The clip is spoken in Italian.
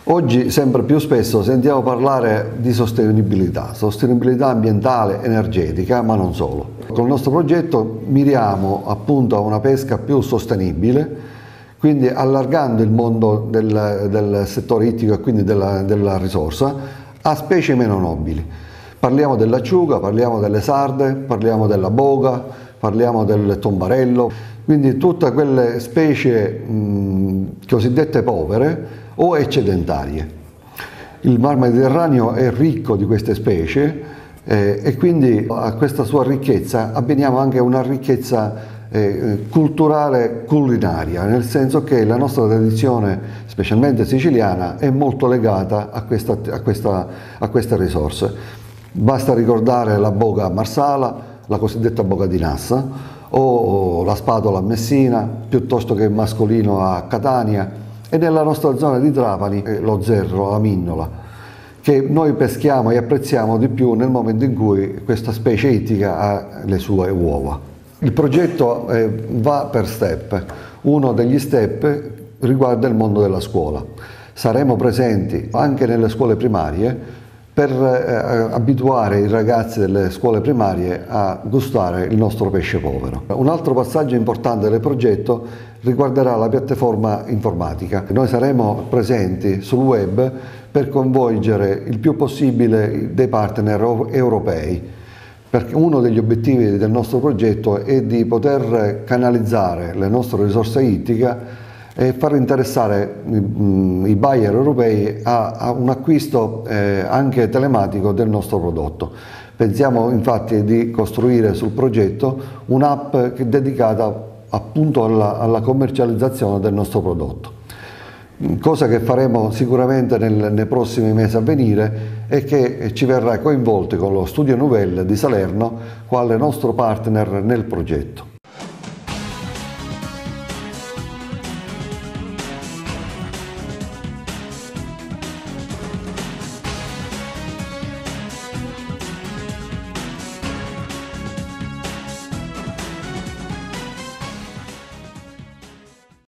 Oggi sempre più spesso sentiamo parlare di sostenibilità ambientale, energetica, ma non solo. Con il nostro progetto miriamo appunto a una pesca più sostenibile, quindi allargando il mondo del settore ittico e quindi della risorsa a specie meno nobili. Parliamo dell'acciuga, parliamo delle sarde, parliamo della boga, parliamo del tombarello, quindi tutte quelle specie cosiddette povere o eccedentarie. Il Mar Mediterraneo è ricco di queste specie e quindi a questa sua ricchezza abbiniamo anche una ricchezza culturale culinaria, nel senso che la nostra tradizione, specialmente siciliana, è molto legata a queste risorse. Basta ricordare la boga a Marsala, la cosiddetta boga di Nassa, o la spatola a Messina, piuttosto che il mascolino a Catania, e nella nostra zona di Trapani lo zerro, la minnola, che noi peschiamo e apprezziamo di più nel momento in cui questa specie ittica ha le sue uova. Il progetto va per step. Uno degli step riguarda il mondo della scuola. Saremo presenti anche nelle scuole primarie per abituare i ragazzi delle scuole primarie a gustare il nostro pesce povero. Un altro passaggio importante del progetto riguarderà la piattaforma informatica. Noi saremo presenti sul web per coinvolgere il più possibile dei partner europei, perché uno degli obiettivi del nostro progetto è di poter canalizzare le nostre risorse ittiche e far interessare i buyer europei a un acquisto anche telematico del nostro prodotto. Pensiamo infatti di costruire sul progetto un'app che è dedicata appunto alla commercializzazione del nostro prodotto. Cosa che faremo sicuramente nei prossimi mesi a venire e che ci verrà coinvolti con lo Studio Nouvelle di Salerno quale nostro partner nel progetto.